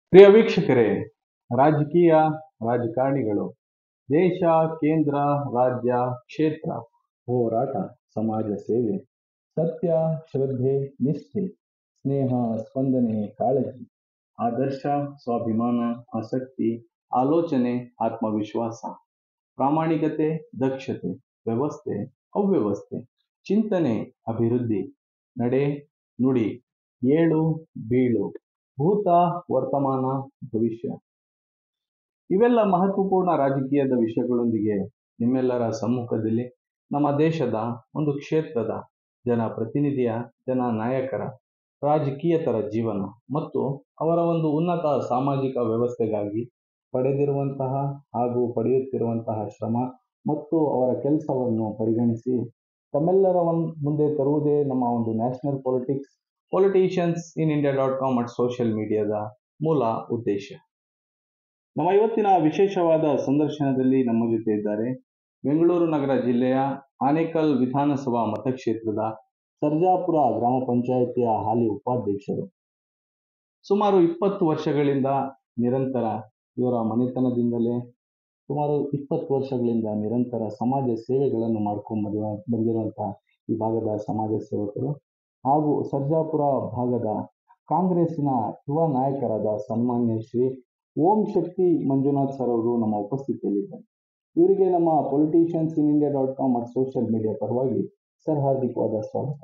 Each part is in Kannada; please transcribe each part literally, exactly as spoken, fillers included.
ಪ್ರಿಯ ವೀಕ್ಷಕರೇ, ರಾಜಕೀಯ ರಾಜಕಾರಣಿಗಳು ದೇಶ, ಕೇಂದ್ರ, ರಾಜ್ಯ, ಕ್ಷೇತ್ರ, ಹೋರಾಟ, ಸಮಾಜ ಸೇವೆ, ಸತ್ಯ, ಶ್ರದ್ಧೆ, ನಿಷ್ಠೆ, ಸ್ನೇಹ, ಸ್ಪಂದನೆ, ಕಾಳಜಿ, ಆದರ್ಶ, ಸ್ವಾಭಿಮಾನ, ಆಸಕ್ತಿ, ಆಲೋಚನೆ, ಆತ್ಮವಿಶ್ವಾಸ, ಪ್ರಾಮಾಣಿಕತೆ, ದಕ್ಷತೆ, ವ್ಯವಸ್ಥೆ, ಅವ್ಯವಸ್ಥೆ, ಚಿಂತನೆ, ಅಭಿವೃದ್ಧಿ, ನಡೆ, ನುಡಿ, ಏಳು ಬೀಳು, ಭೂತ, ವರ್ತಮಾನ, ಭವಿಷ್ಯ ಇವೆಲ್ಲ ಮಹತ್ವಪೂರ್ಣ ರಾಜಕೀಯದ ವಿಷಯಗಳೊಂದಿಗೆ ನಿಮ್ಮೆಲ್ಲರ ಸಮ್ಮುಖದಲ್ಲಿ ನಮ್ಮ ದೇಶದ ಒಂದು ಕ್ಷೇತ್ರದ ಜನಪ್ರತಿನಿಧಿಯ ಜನ ನಾಯಕರ ರಾಜಕೀಯತರ ಜೀವನ ಮತ್ತು ಅವರ ಒಂದು ಉನ್ನತ ಸಾಮಾಜಿಕ ವ್ಯವಸ್ಥೆಗಾಗಿ ಪಡೆದಿರುವಂತಹ ಹಾಗೂ ಪಡೆಯುತ್ತಿರುವಂತಹ ಶ್ರಮ ಮತ್ತು ಅವರ ಕೆಲಸವನ್ನು ಪರಿಗಣಿಸಿ ತಮ್ಮೆಲ್ಲರ ಮುಂದೆ ತರುವುದೇ ನಮ್ಮ ಒಂದು national politics politicians in India dot com at social ಮೀಡಿಯಾದ ಮೂಲ ಉದ್ದೇಶ. ನಮ್ಮ ಇವತ್ತಿನ ವಿಶೇಷವಾದ ಸಂದರ್ಶನದಲ್ಲಿ ನಮ್ಮ ಜೊತೆ ಇದ್ದಾರೆ ಬೆಂಗಳೂರು ನಗರ ಜಿಲ್ಲೆಯ ಆನೇಕಲ್ ವಿಧಾನಸಭಾ ಮತಕ್ಷೇತ್ರದ ಸರ್ಜಾಪುರ ಗ್ರಾಮ ಪಂಚಾಯಿತಿಯ ಹಾಲಿ ಉಪಾಧ್ಯಕ್ಷರು. ಸುಮಾರು ಇಪ್ಪತ್ತು ವರ್ಷಗಳಿಂದ ನಿರಂತರ ಇವರ ಮನೆತನದಿಂದಲೇ ಸುಮಾರು ಇಪ್ಪತ್ತು ವರ್ಷಗಳಿಂದ ನಿರಂತರ ಸಮಾಜ ಸೇವೆಗಳನ್ನು ಮಾಡ್ಕೊಂಡು ಬಂದಿರುವಂತಹ ಈ ಭಾಗದ ಸಮಾಜ ಸೇವಕರು ಹಾಗೂ ಸರ್ಜಾಪುರ ಭಾಗದ ಕಾಂಗ್ರೆಸ್ಸಿನ ಯುವ ನಾಯಕರಾದ ಸನ್ಮಾನ್ಯ ಶ್ರೀ ಓಂ ಶಕ್ತಿ ಮಂಜುನಾಥ್ ಸರ್ ಅವರು ನಮ್ಮ ಉಪಸ್ಥಿತಿಯಲ್ಲಿದ್ದಾರೆ. ಇವರಿಗೆ ನಮ್ಮ politicians in India dot com ಮತ್ತು ಸೋಷಿಯಲ್ ಮೀಡಿಯಾ ಪರವಾಗಿ ಸರ್ ಹಾರ್ದಿಕವಾದ ಸ್ವಾಗತ.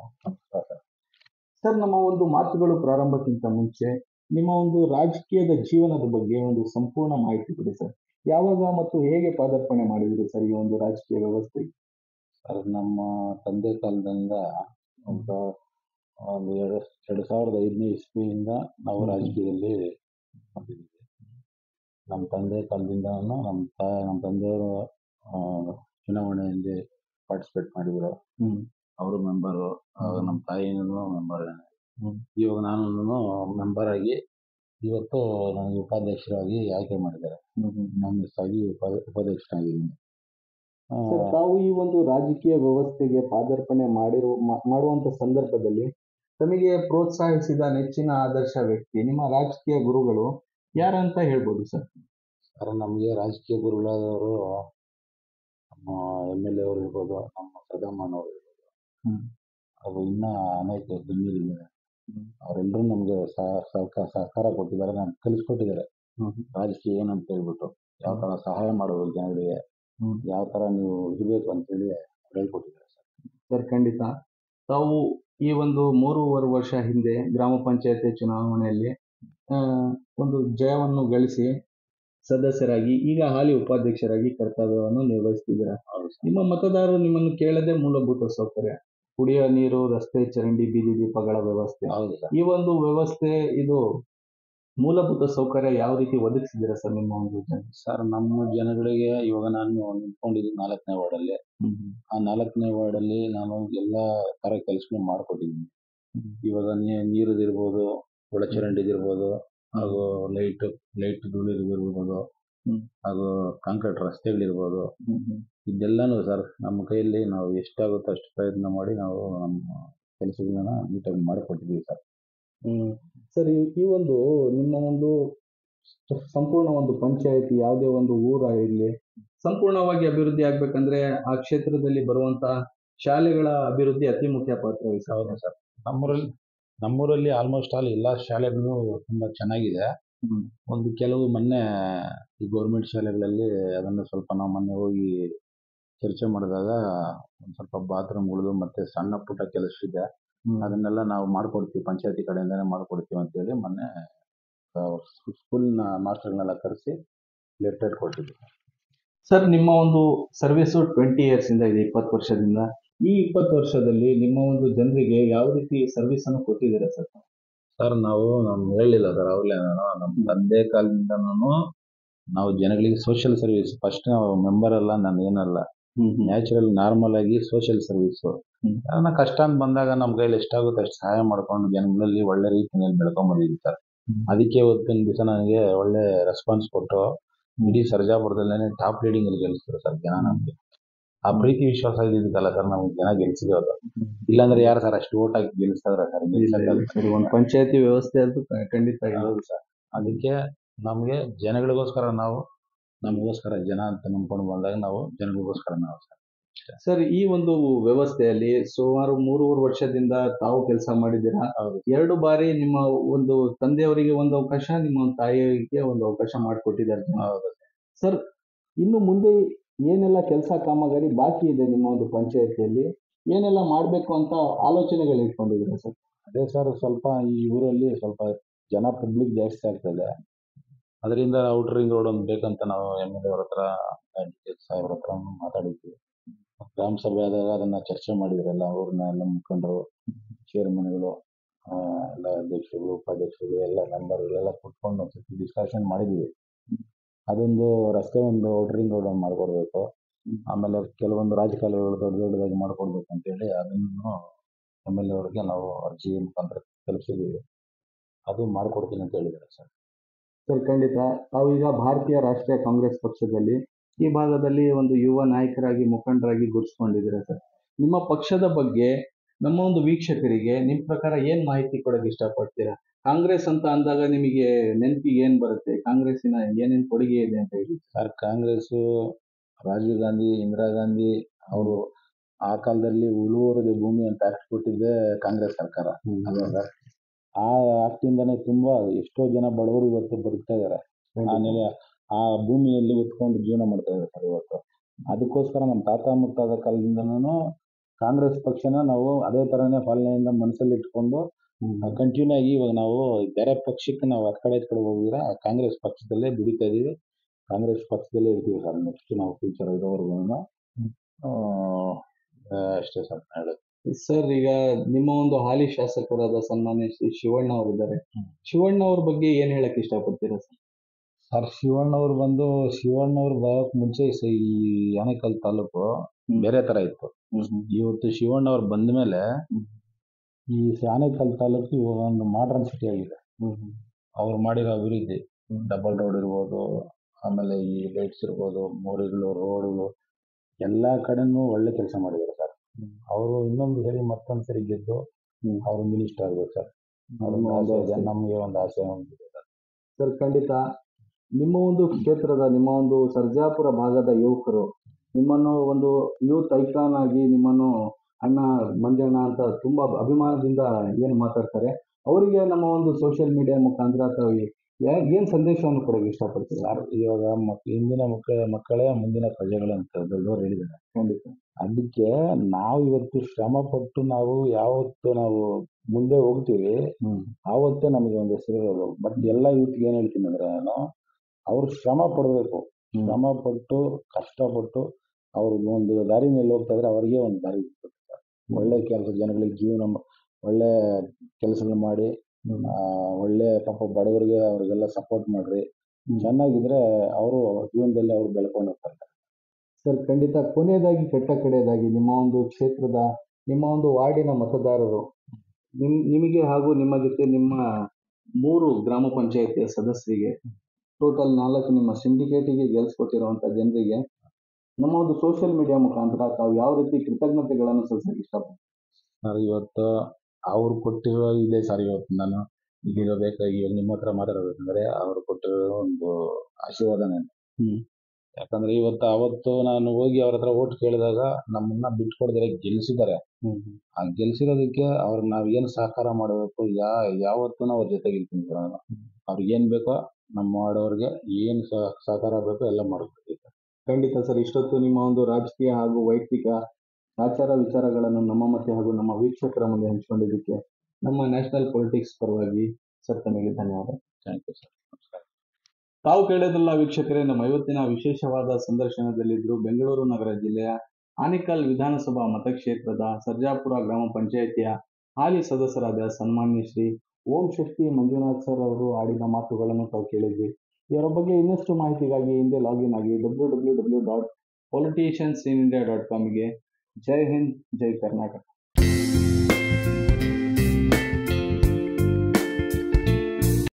ಸರ್, ನಮ್ಮ ಒಂದು ಮಾತುಗಳು ಪ್ರಾರಂಭಕ್ಕಿಂತ ಮುಂಚೆ ನಿಮ್ಮ ಒಂದು ರಾಜಕೀಯದ ಜೀವನದ ಬಗ್ಗೆ ಒಂದು ಸಂಪೂರ್ಣ ಮಾಹಿತಿ ಕೊಡಿ ಸರ್. ಯಾವಾಗ ಮತ್ತು ಹೇಗೆ ಪಾದಾರ್ಪಣೆ ಮಾಡಿದ್ರಿ ಸರ್ ಈ ಒಂದು ರಾಜಕೀಯ ವ್ಯವಸ್ಥೆಗೆ? ಸರ್, ನಮ್ಮ ತಂದೆ ಕಾಲದಿಂದ ಒಂದು ಒಂದು ಎರಡು ಎರಡು ಸಾವಿರದ ಐದನೇ ಇಸ್ವಿಯಿಂದ ನಾವು ರಾಜಕೀಯದಲ್ಲಿ ಬಂದಿದ್ದೀವಿ. ನಮ್ಮ ತಂದೆ ಕಾಲದಿಂದ ನಮ್ಮ ತಾ ನಮ್ಮ ತಂದೆಯವರು ಚುನಾವಣೆಯಲ್ಲಿ ಪಾರ್ಟಿಸಿಪೇಟ್ ಮಾಡಿದ್ರು. ಅವರು ಮೆಂಬರು, ನಮ್ಮ ತಾಯಿನೂ ಮೆಂಬರ್. ಇವಾಗ ನಾನು ಮೆಂಬರ್ ಆಗಿ ಇವತ್ತು ನನಗೆ ಉಪಾಧ್ಯಕ್ಷರಾಗಿ ಆಯ್ಕೆ ಮಾಡಿದ್ದಾರೆ. ನಾನು ಆಗಿ ಉಪ ಉಪಾಧ್ಯಕ್ಷರಾಗಿದ್ದೀನಿ. ತಾವು ಈ ಒಂದು ರಾಜಕೀಯ ವ್ಯವಸ್ಥೆಗೆ ಪಾದಾರ್ಪಣೆ ಮಾಡಿರೋ ಮಾಡುವಂತ ಸಂದರ್ಭದಲ್ಲಿ ತಮಗೆ ಪ್ರೋತ್ಸಾಹಿಸಿದ ನೆಚ್ಚಿನ ಆದರ್ಶ ವ್ಯಕ್ತಿ, ನಿಮ್ಮ ರಾಜಕೀಯ ಗುರುಗಳು ಯಾರಂತ ಹೇಳ್ಬೋದು ಸರ್? ಸರ್, ನಮಗೆ ರಾಜಕೀಯ ಗುರುಗಳಾದವರು ನಮ್ಮ ಎಮ್ ಎಲ್ ಎ ಅವರು ಇರ್ಬೋದು, ನಮ್ಮ ಸದಾಮಣ್ಣವರು ಇರ್ಬೋದು, ಅದು ಇನ್ನೂ ಅನೇಕ ಗಣ್ಯರಿದ್ದಾರೆ. ಅವರೆಲ್ಲರೂ ನಮಗೆ ಸಹಕಾರ ಸಹಕಾರ ಕೊಟ್ಟಿದ್ದಾರೆ, ನಮ್ಗೆ ಕಲಿಸ್ಕೊಟ್ಟಿದ್ದಾರೆ ರಾಜಕೀಯ ಏನಂತ ಹೇಳ್ಬಿಟ್ಟು, ಯಾವ ಥರ ಸಹಾಯ ಮಾಡಬೇಕು ಜನಗಳಿಗೆ, ಯಾವ ಥರ ನೀವು ಇರಬೇಕು ಅಂತೇಳಿ ಹೇಳ್ಕೊಟ್ಟಿದ್ದಾರೆ ಸರ್. ಸರ್, ಖಂಡಿತ ತಾವು ಈ ಒಂದು ಮೂರುವರೆ ವರ್ಷ ಹಿಂದೆ ಗ್ರಾಮ ಪಂಚಾಯತಿ ಚುನಾವಣೆಯಲ್ಲಿ ಒಂದು ಜಯವನ್ನು ಗಳಿಸಿ ಸದಸ್ಯರಾಗಿ ಈಗ ಹಾಲಿ ಉಪಾಧ್ಯಕ್ಷರಾಗಿ ಕರ್ತವ್ಯವನ್ನು ನಿರ್ವಹಿಸ್ತಿದ್ದೀರಾ. ನಿಮ್ಮ ಮತದಾರರು ನಿಮ್ಮನ್ನು ಕೇಳದೆ ಮೂಲಭೂತ ಸೌಕರ್ಯ, ಕುಡಿಯುವ ನೀರು, ರಸ್ತೆ, ಚರಂಡಿ, ಬೀದಿ ದೀಪಗಳ ವ್ಯವಸ್ಥೆ, ಈ ಒಂದು ವ್ಯವಸ್ಥೆ ಇದು ಮೂಲಭೂತ ಸೌಕರ್ಯ ಯಾವ ರೀತಿ ಒದಗಿಸಿದ್ದೀರಾ ಸರ್ ನಿಮ್ಮ ಒಂದು ಜನ? ಸರ್, ನಮ್ಮ ಜನಗಳಿಗೆ ಇವಾಗ ನಾನು ನಿಂತ್ಕೊಂಡಿದ್ದೀನಿ ನಾಲ್ಕನೇ ವಾರ್ಡಲ್ಲಿ. ಆ ನಾಲ್ಕನೇ ವಾರ್ಡಲ್ಲಿ ನಾನು ಎಲ್ಲ ಥರ ಕೆಲಸಗಳು ಮಾಡಿಕೊಟ್ಟಿದ್ದೀನಿ. ಇವಾಗ ನೀರಿದಿರ್ಬೋದು, ಒಳಚರಂಡಿದಿರ್ಬೋದು, ಹಾಗೂ ಲೈಟ್ ಲೈಟ್ ಧೂಳಿರ್ಬೋದು, ಹಾಗೂ ಕಾಂಕ್ರೀಟ್ ರಸ್ತೆಗಳಿರ್ಬೋದು, ಇದೆಲ್ಲನೂ ಸರ್ ನಮ್ಮ ಕೈಯಲ್ಲಿ ನಾವು ಎಷ್ಟಾಗುತ್ತೋ ಅಷ್ಟು ಪ್ರಯತ್ನ ಮಾಡಿ ನಾವು ನಮ್ಮ ಕೆಲಸಗಳನ್ನ ನೀಟಾಗಿ ಮಾಡಿಕೊಟ್ಟಿದ್ದೀವಿ ಸರ್. ಸರ್, ಈ ಒಂದು ನಿಮ್ಮ ಒಂದು ಸಂಪೂರ್ಣ ಒಂದು ಪಂಚಾಯಿತಿ ಯಾವುದೇ ಒಂದು ಊರ ಇರಲಿ ಸಂಪೂರ್ಣವಾಗಿ ಅಭಿವೃದ್ಧಿ ಆಗ್ಬೇಕಂದ್ರೆ ಆ ಕ್ಷೇತ್ರದಲ್ಲಿ ಬರುವಂತಹ ಶಾಲೆಗಳ ಅಭಿವೃದ್ಧಿ ಅತಿ ಮುಖ್ಯ ಪಾತ್ರ ವಹಿಸೋದು ಸರ್. ನಮ್ಮೂರಲ್ಲಿ ನಮ್ಮೂರಲ್ಲಿ ಆಲ್ಮೋಸ್ಟ್ ಆಲ್ ಎಲ್ಲ ಶಾಲೆಗಳು ತುಂಬಾ ಚೆನ್ನಾಗಿದೆ. ಒಂದು ಕೆಲವು ಮೊನ್ನೆ ಈ ಗೌರ್ಮೆಂಟ್ ಶಾಲೆಗಳಲ್ಲಿ ಅದನ್ನು ಸ್ವಲ್ಪ ನಾವು ಮೊನ್ನೆ ಹೋಗಿ ಚರ್ಚೆ ಮಾಡಿದಾಗ ಒಂದು ಸ್ವಲ್ಪ ಬಾತ್ರೂಮ್ಗಳು ಮತ್ತೆ ಸಣ್ಣ ಪುಟ್ಟ ಕೆಲಸ ಇದೆ, ಅದನ್ನೆಲ್ಲ ನಾವು ಮಾಡ್ಕೊಡ್ತೀವಿ, ಪಂಚಾಯತಿ ಕಡೆಯಿಂದಾನೇ ಮಾಡ್ಕೊಡ್ತೀವಿ ಅಂತೇಳಿ ಮೊನ್ನೆ ಸ್ಕೂಲ್ನ ಮಾಸ್ಟರ್ನೆಲ್ಲ ಕರೆಸಿ ಲೆಟರ್ ಕೊಟ್ಟಿದ್ವಿ. ಸರ್, ನಿಮ್ಮ ಒಂದು ಸರ್ವಿಸು ಟ್ವೆಂಟಿ ಇಯರ್ಸ್ ಇಂದ ಇದೆ, ಇಪ್ಪತ್ತು ವರ್ಷದಿಂದ. ಈ ಇಪ್ಪತ್ತು ವರ್ಷದಲ್ಲಿ ನಿಮ್ಮ ಒಂದು ಜನರಿಗೆ ಯಾವ ರೀತಿ ಸರ್ವಿಸ್ ಅನ್ನು ಕೊಟ್ಟಿದ್ದೀರಾ ಸರ್? ಸರ್, ನಾವು ನಮ್ ಹೇಳಿಲ್ಲ ಸರ್ ಅವ್ರಲ್ಲೇ, ನಾನು ನಮ್ಮ ತಂದೆ ಕಾಲದಿಂದನೂ ನಾವು ಜನಗಳಿಗೆ ಸೋಷಿಯಲ್ ಸರ್ವಿಸ್ ಫಸ್ಟ್. ನಾವು ಮೆಂಬರ್ ಅಲ್ಲ, ನಾನು ಏನಲ್ಲ, ನ್ಯಾಚುರಲ್ ನಾರ್ಮಲ್ ಆಗಿ ಸೋಷಿಯಲ್ ಸರ್ವಿಸ್. ನನ್ನ ಕಷ್ಟ ಅಂತ ಬಂದಾಗ ನಮ್ಮ ಕೈಲಿ ಎಷ್ಟಾಗುತ್ತೆ ಅಷ್ಟು ಸಹಾಯ ಮಾಡ್ಕೊಂಡು ಜನಗಳಲ್ಲಿ ಒಳ್ಳೆ ರೀತಿಯಲ್ಲಿ ಬೆಳ್ಕೊಂಡ್ ಬಂದಿದ್ದೀವಿ ಸರ್. ಅದಕ್ಕೆ ಇವತ್ತಿನ ದಿವಸ ನನಗೆ ಒಳ್ಳೆ ರೆಸ್ಪಾನ್ಸ್ ಕೊಟ್ಟು ಇಡೀ ಸರ್ಜಾಪುರದಲ್ಲೇ ಟಾಪ್ ಲೀಡಿಂಗ್ ಅಲ್ಲಿ ಗೆಲ್ಲಿಸ್ತಾರೆ ಸರ್ ಜನ. ನಮ್ಗೆ ಆ ಪ್ರೀತಿ ವಿಶ್ವಾಸ ಇದ್ದಿದ್ದಲ್ಲ ಸರ್ ನಮ್ಗೆ ಜನ ಗೆಲ್ಸಿರೋದು. ಇಲ್ಲಾಂದ್ರೆ ಯಾರು ಸರ್ ಅಷ್ಟು ಓಟ್ ಹಾಕಿ ಗೆಲ್ಲಿಸ್ತಾರ ಸರ್? ಒಂದು ಪಂಚಾಯತಿ ವ್ಯವಸ್ಥೆ ಅಂತೂ ಖಂಡಿತ ಇರೋದು ಸರ್. ಅದಕ್ಕೆ ನಮಗೆ ಜನಗಳಿಗೋಸ್ಕರ ನಾವು ನಮಗೋಸ್ಕರ ಜನ ಅಂತ ನಂಬ್ಕೊಂಡು ಬಂದಾಗ ನಾವು ಜನಗಳಿಗೋಸ್ಕರ ನಾವು ಸರ್. ಸರ್, ಈ ಒಂದು ವ್ಯವಸ್ಥೆಯಲ್ಲಿ ಸುಮಾರು ಮೂರುವರೆ ವರ್ಷದಿಂದ ತಾವು ಕೆಲಸ ಮಾಡಿದ್ದೀರಾ. ಹೌದು. ಎರಡು ಬಾರಿ ನಿಮ್ಮ ಒಂದು ತಂದೆಯವರಿಗೆ ಒಂದು ಅವಕಾಶ, ನಿಮ್ಮ ಒಂದು ತಾಯಿಯವರಿಗೆ ಒಂದು ಅವಕಾಶ ಮಾಡಿಕೊಟ್ಟಿದ್ದಾರೆ. ಹೌದು. ಸರ್, ಇನ್ನು ಮುಂದೆ ಏನೆಲ್ಲ ಕೆಲಸ ಕಾಮಗಾರಿ ಬಾಕಿ ಇದೆ ನಿಮ್ಮ ಒಂದು ಪಂಚಾಯತಿಯಲ್ಲಿ, ಏನೆಲ್ಲ ಮಾಡಬೇಕು ಅಂತ ಆಲೋಚನೆಗಳು ಇಟ್ಕೊಂಡಿದ್ದೀರಾ ಸರ್? ಅದೇ ಸರ್, ಸ್ವಲ್ಪ ಈ ಊರಲ್ಲಿ ಸ್ವಲ್ಪ ಜನ ಪಬ್ಲಿಕ್ ಜಾಸ್ತಿ ಆಗ್ತದೆ. ಅದರಿಂದ ಔಟರ್ ರಿಂಗ್ ರೋಡ್ ಒಂದು ಬೇಕಂತ ನಾವು ಎಮ್ ಎಲ್ ಎ ಅವ್ರ ಹತ್ರ ಸಾಹೇಬ್ರ ಹತ್ರ ಮಾತಾಡಿದ್ವಿ. ಗ್ರಾಮ ಸಭೆ ಆದಾಗ ಅದನ್ನ ಚರ್ಚೆ ಮಾಡಿದ್ರಲ್ಲ, ಊರಿನ ಎಲ್ಲ ಮುಖಂಡರು, ಚೇರ್ಮನ್ಗಳು, ಎಲ್ಲ ಅಧ್ಯಕ್ಷರು, ಉಪಾಧ್ಯಕ್ಷರು, ಎಲ್ಲ ಮೆಂಬರ್ಗಳು ಎಲ್ಲ ಕೂತ್ಕೊಂಡು ಒಂದ್ಸತಿ ಡಿಸ್ಕಷನ್ ಮಾಡಿದ್ವಿ. ಅದೊಂದು ರಸ್ತೆ ಒಂದು ಔಟರ್ ರಿಂಗ್ ರೋಡ್ ಮಾಡ್ಕೊಡ್ಬೇಕು. ಆಮೇಲೆ ಕೆಲವೊಂದು ರಾಜಕಾಲುವೆಗಳು ದೊಡ್ಡ ದೊಡ್ಡದಾಗಿ ಮಾಡ್ಕೊಡ್ಬೇಕು ಅಂತೇಳಿ ಅದನ್ನು ಎಮ್ ಎಲ್ ಎ ಅವ್ರಿಗೆ ನಾವು ಅರ್ಜಿ ಮುಖಾಂತರ ತಲುಪಿಸಿದ್ದೀವಿ. ಅದು ಮಾಡ್ಕೊಡ್ತೀನಿ ಅಂತ ಹೇಳಿದ್ದಾರೆ ಸರ್. ಸರ್, ಖಂಡಿತ. ತಾವು ಈಗ ಭಾರತೀಯ ರಾಷ್ಟ್ರೀಯ ಕಾಂಗ್ರೆಸ್ ಪಕ್ಷದಲ್ಲಿ ಈ ಭಾಗದಲ್ಲಿ ಒಂದು ಯುವ ನಾಯಕರಾಗಿ, ಮುಖಂಡರಾಗಿ ಗುರುತಿಸ್ಕೊಂಡಿದ್ದೀರಾ ಸರ್. ನಿಮ್ಮ ಪಕ್ಷದ ಬಗ್ಗೆ ನಮ್ಮ ಒಂದು ವೀಕ್ಷಕರಿಗೆ ನಿಮ್ಮ ಪ್ರಕಾರ ಏನ್ ಮಾಹಿತಿ ಕೊಡಕ್ಕೆ ಇಷ್ಟಪಡ್ತೀರಾ? ಕಾಂಗ್ರೆಸ್ ಅಂತ ಅಂದಾಗ ನಿಮಗೆ ನೆನಪಿಗೆ ಏನ್ ಬರುತ್ತೆ? ಕಾಂಗ್ರೆಸ್ಸಿನ ಏನೇನ್ ಕೊಡುಗೆ ಇದೆ ಅಂತ ಹೇಳಿ ಸರ್. ಕಾಂಗ್ರೆಸ್ ರಾಜೀವ್ ಗಾಂಧಿ, ಇಂದಿರಾ ಗಾಂಧಿ ಅವರು ಆ ಕಾಲದಲ್ಲಿ ಉಳುವವರಿಗೆ ಭೂಮಿ ಅಂತ ಆಕ್ಟ್ ಕೊಟ್ಟಿದ್ದೆ ಕಾಂಗ್ರೆಸ್ ಸರ್ಕಾರ. ಅಲ್ವಾ? ಆ ಆಕ್ಟಿಂದಾನೇ ತುಂಬಾ ಎಷ್ಟೋ ಜನ ಬಡವರು ಇವತ್ತು ಬದುಕ್ತಾ ಇದಾರೆ. ಆಮೇಲೆ ಆ ಭೂಮಿಯಲ್ಲಿ ಉತ್ಕೊಂಡು ಜೀವನ ಮಾಡ್ತಾ ಇದ್ದಾರೆ ಸರ್ ಇವತ್ತು. ಅದಕ್ಕೋಸ್ಕರ ನಮ್ಮ ತಾತ ಮುತ್ತಾದ ಕಾಲದಿಂದನೂ ಕಾಂಗ್ರೆಸ್ ಪಕ್ಷನ ನಾವು ಅದೇ ತರನೇ ಪಾಲನೆಯಿಂದ ಮನಸ್ಸಲ್ಲಿ ಇಟ್ಕೊಂಡು ಕಂಟಿನ್ಯೂ ಆಗಿ ಇವಾಗ ನಾವು ಬೇರೆ ಪಕ್ಷಕ್ಕೆ ನಾವು ಆ ಕಡೆ ಈ ಕಡೆ ಹೋಗಿದ್ರೆ ಕಾಂಗ್ರೆಸ್ ಪಕ್ಷದಲ್ಲೇ ದುಡಿತಾ ಇದೀವಿ. ಕಾಂಗ್ರೆಸ್ ಪಕ್ಷದಲ್ಲೇ ಇರ್ತೀವಿ ಸರ್ ನೆಕ್ಸ್ಟ್ ನಾವು ಫ್ಯೂಚರ್ ಇರೋವರೆಗೂ. ಅಷ್ಟೇ ಸರ್ ಹೇಳೋದು. ಸರ್, ಈಗ ನಿಮ್ಮ ಒಂದು ಹಾಲಿ ಶಾಸಕರಾದ ಸನ್ಮಾನ್ಯ ಶ್ರೀ ಶಿವಣ್ಣ ಅವರಿದ್ದಾರೆ. ಶಿವಣ್ಣ ಅವ್ರ ಬಗ್ಗೆ ಏನ್ ಹೇಳಕ್ ಇಷ್ಟಪಡ್ತೀರಾ ಸರ್? ಸರ್, ಶಿವಣ್ಣ ಅವ್ರು ಬಂದು ಶಿವಣ್ಣ ಅವ್ರು ಬರೋಕ್ ಮುಂಚೆ ಈ ಆನೇಕಲ್ ತಾಲೂಕು ಬೇರೆ ತರ ಇತ್ತು. ಇವತ್ತು ಶಿವಣ್ಣ ಅವ್ರು ಬಂದ ಮೇಲೆ ಈ ಆನೇಕಲ್ ತಾಲೂಕು ಇವಾಗ ಒಂದು ಮಾಡರ್ನ್ ಸಿಟಿ ಆಗಿದೆ. ಅವ್ರು ಮಾಡಿರೋ ಅಭಿವೃದ್ಧಿ, ಡಬಲ್ ರೋಡ್ ಇರ್ಬೋದು, ಆಮೇಲೆ ಈ ಲೈಟ್ಸ್ ಇರ್ಬೋದು, ಮೋರಿಗಳು, ರೋಡ್ಗಳು ಎಲ್ಲಾ ಕಡೆನೂ ಒಳ್ಳೆ ಕೆಲಸ ಮಾಡಿದ್ದಾರೆ ಸರ್. ಅವರು ಇನ್ನೊಂದು ಸರಿ ಮತ್ತೊಂದು ಸರಿ ಗೆದ್ದು ಅವರು ಮಿನಿಸ್ಟರ್ ಆಗ್ಬೇಕು ಸರ್. ನಮ್ಗೆ ಒಂದು ಆಸೆ ಹೊಂದಿದೆ ಸರ್. ಸರ್, ಖಂಡಿತ. ನಿಮ್ಮ ಒಂದು ಕ್ಷೇತ್ರದ, ನಿಮ್ಮ ಒಂದು ಸರ್ಜಾಪುರ ಭಾಗದ ಯುವಕರು ನಿಮ್ಮನ್ನು ಒಂದು ಯೂತ್ ಐಕಾನ್ ಆಗಿ, ನಿಮ್ಮನ್ನು ಅಣ್ಣ, ಮಂಜಣ್ಣ ಅಂತ ತುಂಬಾ ಅಭಿಮಾನದಿಂದ ಏನ್ ಮಾತಾಡ್ತಾರೆ, ಅವರಿಗೆ ನಮ್ಮ ಒಂದು ಸೋಷಿಯಲ್ ಮೀಡಿಯಾ ಮುಖಾಂತರ ಅಥವಾ ಏನ್ ಸಂದೇಶವನ್ನು ಕೊಡಕ್ಕೆ ಇಷ್ಟಪಡ್ತೀವಿ? ಸರ್, ಇವಾಗ ಮಕ್ ಇಂದಿನ ಮಕ್ಕಳ ಮಕ್ಕಳೇ ಮುಂದಿನ ಪ್ರಜೆಗಳಂತ ದೊಡ್ಡವರು ಹೇಳಿದ್ದಾರೆ. ಖಂಡಿತ. ಅದಕ್ಕೆ ನಾವು ಇವತ್ತು ಶ್ರಮ ಪಟ್ಟು ನಾವು ಯಾವತ್ತು ನಾವು ಮುಂದೆ ಹೋಗ್ತೀವಿ ಆವತ್ತೇ ನಮಗೆ ಒಂದು ಹೆಸರು ಇರೋದು. ಬಟ್ ಎಲ್ಲ ಯೂತ್ಗೆ ಏನ್ ಹೇಳ್ತೀನಿ ಅಂದ್ರೆ, ನಾನು ಅವ್ರು ಶ್ರಮ ಪಡಬೇಕು. ಶ್ರಮ ಪಟ್ಟು ಕಷ್ಟಪಟ್ಟು ಅವ್ರು ಒಂದು ದಾರಿನಲ್ಲಿ ಹೋಗ್ತಾ ಇದ್ರೆ ಅವರಿಗೆ ಒಂದು ದಾರಿ ಇರ್ತದೆ. ಒಳ್ಳೆ ಕೆಲಸ, ಜನಗಳಿಗೆ ಜೀವನ ಒಳ್ಳೆ ಕೆಲಸಗಳು ಮಾಡಿ, ಒಳ್ಳೆ ಪಾಪ ಬಡವರಿಗೆ ಅವ್ರಿಗೆಲ್ಲ ಸಪೋರ್ಟ್ ಮಾಡ್ರಿ. ಚೆನ್ನಾಗಿದ್ರೆ ಅವರು ಜೀವನದಲ್ಲಿ ಅವ್ರು ಬೆಳ್ಕೊಂಡು ಹೋಗ್ತಾರೆ. ಸರ್, ಖಂಡಿತ. ಕೊನೆಯದಾಗಿ, ಕೆಟ್ಟ ಕಡೆಯದಾಗಿ, ನಿಮ್ಮ ಒಂದು ಕ್ಷೇತ್ರದ, ನಿಮ್ಮ ಒಂದು ವಾರ್ಡಿನ ಮತದಾರರು ನಿಮ್ ನಿಮಗೆ ಹಾಗೂ ನಿಮ್ಮ ಜೊತೆ ನಿಮ್ಮ ಮೂರು ಗ್ರಾಮ ಪಂಚಾಯತಿಯ ಸದಸ್ಯರಿಗೆ, ಟೋಟಲ್ ನಾಲ್ಕು ನಿಮ್ಮ ಸಿಂಡಿಕೇಟಿಗೆ ಗೆಲ್ಸ್ಕೊಟ್ಟಿರುವಂತ ಜನರಿಗೆ ನಮ್ಮ ಒಂದು ಸೋಷಿಯಲ್ ಮೀಡಿಯಾ ಮುಖಾಂತರ ತಾವು ಯಾವ ರೀತಿ ಕೃತಜ್ಞತೆಗಳನ್ನು ಸಲ್ಲಿಸಕ್ಕೆ ಇಷ್ಟಪಡ್ತೀನಿ? ಸರ್, ಇವತ್ತು ಅವ್ರು ಕೊಟ್ಟಿರೋ ಇದೆ ಸರ್. ಇವತ್ತು ನಾನು ಈಗ ಬೇಕಾಗಿ ಇವಾಗ ನಿಮ್ಮ ಹತ್ರ ಮಾತಾಡಬೇಕಂದ್ರೆ ಅವ್ರು ಕೊಟ್ಟಿರೋ ಒಂದು ಆಶೀರ್ವಾದನೇ. ಯಾಕಂದ್ರೆ ಇವತ್ತು ಅವತ್ತು ನಾನು ಹೋಗಿ ಅವ್ರ ಹತ್ರ ಓಟ್ ಕೇಳಿದಾಗ ನಮ್ಮನ್ನ ಬಿಟ್ಕೊಡ್ದಿರ ಗೆಲ್ಸಿದ್ದಾರೆ. ಆ ಗೆಲ್ಸಿರೋದಕ್ಕೆ ಅವ್ರಿಗೆ ನಾವ್ ಏನ್ ಸಹಕಾರ ಮಾಡಬೇಕು, ಯಾ ಯಾವತ್ತೂ ಅವ್ರ ಜೊತೆಗೆ ಇರ್ತೀನಿ ಸರ್ ನಾನು. ಅವ್ರಿಗೆ ಏನ್ ಬೇಕೋ ನಮ್ಮ ಮಾಡೋರ್ಗೆ ಏನ್ ಸಹಕಾರ ಬೇಕೋ ಎಲ್ಲ ಮಾಡ್ಕೊಡ್ತೀವಿ ಸರ್. ಖಂಡಿತ ಸರ್. ಇಷ್ಟೊತ್ತು ನಿಮ್ಮ ಒಂದು ರಾಜಕೀಯ ಹಾಗೂ ವೈಯಕ್ತಿಕ ಆಚಾರ ವಿಚಾರಗಳನ್ನು ನಮ್ಮ ಮತ್ತೆ ಹಾಗೂ ನಮ್ಮ ವೀಕ್ಷಕರ ಮುಂದೆ ಹಂಚಿಕೊಂಡಿದ್ದಕ್ಕೆ ನಮ್ಮ ನ್ಯಾಷನಲ್ ಪೊಲಿಟಿಕ್ಸ್ ಪರವಾಗಿ ಸರ್ ತಮಗೆ ಧನ್ಯವಾದ. Thank you sir. ನಮಸ್ಕಾರ. ತಾವು ಕೇಳೋದಲ್ಲ ವೀಕ್ಷಕರೇ, ನಮ್ಮ ಇವತ್ತಿನ ವಿಶೇಷವಾದ ಸಂದರ್ಶನದಲ್ಲಿದ್ರು ಬೆಂಗಳೂರು ನಗರ ಜಿಲ್ಲೆಯ ಆನೇಕಲ್ ವಿಧಾನಸಭಾ ಮತಕ್ಷೇತ್ರದ ಸರ್ಜಾಪುರ ಗ್ರಾಮ ಪಂಚಾಯಿತಿಯ ಹಾಲಿ ಸದಸ್ಯರಾದ ಸನ್ಮಾನ್ಯ ಶ್ರೀ ಓಂ ಶಕ್ತಿ ಮಂಜುನಾಥ್ ಸರ್ ಅವರು ಆಡಿದ ಮಾತುಗಳನ್ನು ತಾವು ಕೇಳಿದ್ವಿ. ಇವರ ಬಗ್ಗೆ ಇನ್ನಷ್ಟು ಮಾಹಿತಿಗಾಗಿ ಹಿಂದೆ ಲಾಗಿನ್ ಆಗಿ W W W dot politicians in India dot ಕಾಮ್ಗೆ. ಜೈ ಹಿಂದ್, ಜೈ ಕರ್ನಾಟಕ.